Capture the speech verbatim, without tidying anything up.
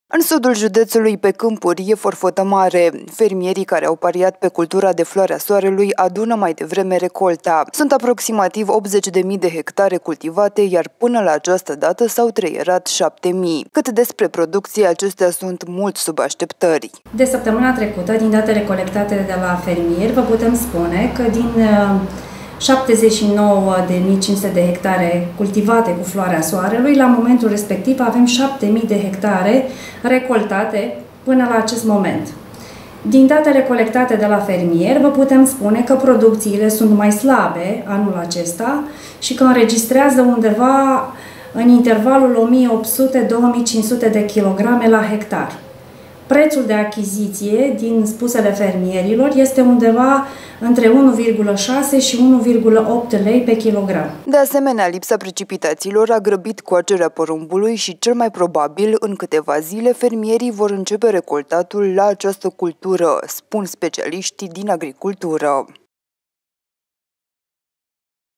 În sudul județului, pe câmpuri, e forfotă mare. Fermierii care au pariat pe cultura de floarea soarelui adună mai devreme recolta. Sunt aproximativ optzeci de mii de hectare cultivate, iar până la această dată s-au treierat șapte mii. Cât despre producție, acestea sunt mult sub așteptări. De săptămâna trecută, din datele colectate de la fermieri, vă putem spune că din șaptezeci și nouă de mii cinci sute de hectare cultivate cu floarea soarelui, la momentul respectiv avem șapte mii de hectare recoltate până la acest moment. Din datele colectate de la fermieri, vă putem spune că producțiile sunt mai slabe anul acesta și că înregistrează undeva în intervalul o mie opt sute - două mii cinci sute de kilograme la hectar. Prețul de achiziție, din spusele fermierilor, este undeva între unu virgulă șase și unu virgulă opt lei pe kilogram. De asemenea, lipsa precipitațiilor a grăbit coacerea porumbului și, cel mai probabil, în câteva zile, fermierii vor începe recoltatul la această cultură, spun specialiștii din agricultură.